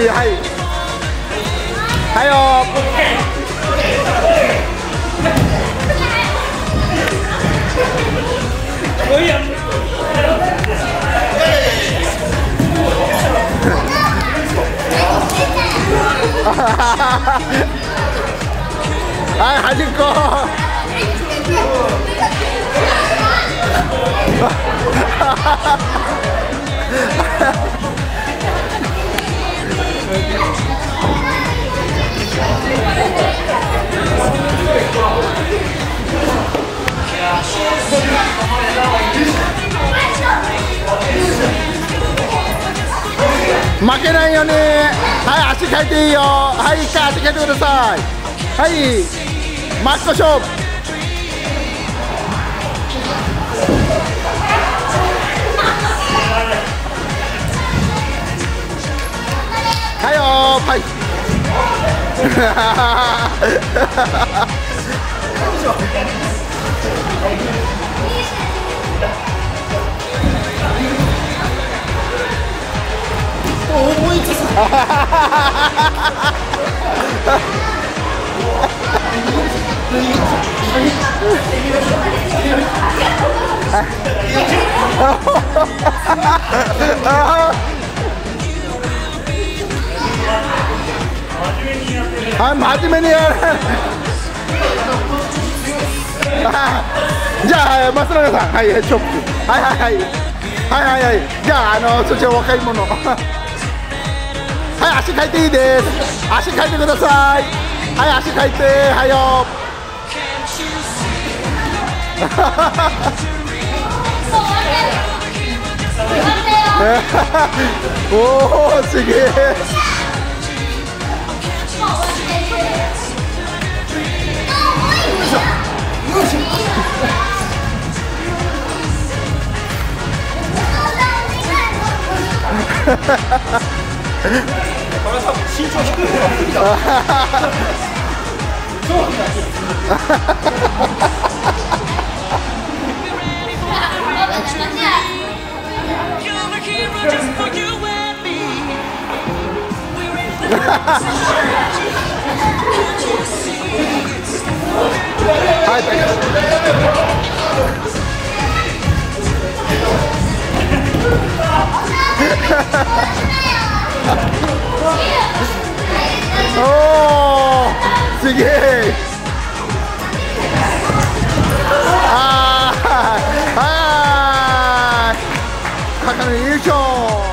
はいはいよはい端っこ負けないように、はい、足変えていいよ、はい、一回足変えてください、はい、マック勝負、はいよー、はい思いつつはい、真面目にやるじゃあ、松永さん、はい、チョップ、はいはいはい、はいはいはい、じゃあ、そちら若い者はい、足変えていいです。足変えてください。はい、足変えて、はいよ。おお、すげえ。これ多分身長低い方が不利だ。はい、おお、すげえ。ああ、高野優勝。